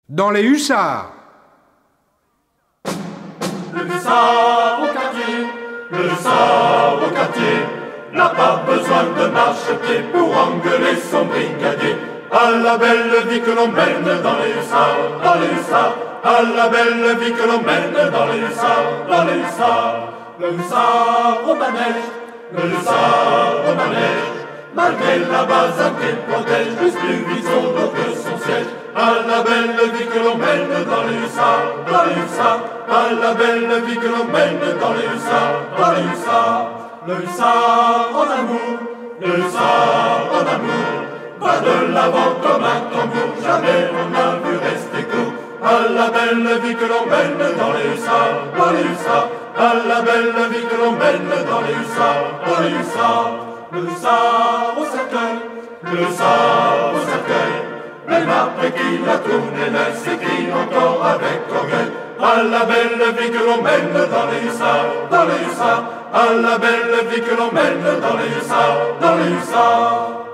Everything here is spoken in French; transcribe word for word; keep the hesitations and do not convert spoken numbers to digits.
Dans les hussards. Le hussard au quartier, le hussard au quartier, n'a pas besoin de marchepied pour engueuler son brigadier. À la belle vie que l'on mène dans les hussards, dans les hussards, à la belle vie que l'on mène dans les hussards, dans les hussards. Le hussard au manège, le hussard au manège, malgré la base qu'il protège, juste plus vite son dos que son siège. À la belle vie que l'on mène dans les hussards, dans les hussards, à la belle vie que l'on mène dans les hussards, dans les hussards. Le hussard en amour, le hussard en amour, pas de l'avant comme un tambour, jamais on n'a vu rester court. À la belle vie que l'on mène dans les hussards, dans les hussards, à la belle vie que l'on mène dans les hussards, dans les hussards. Le hussard au cercueil, le hussard au cercueil, même après qu'il a tourné l'œil, s'écrie encore avec orgueil. À la belle vie que l'on mène dans les hussards, dans les hussards, à la belle vie que l'on mène dans les hussards, dans les hussards.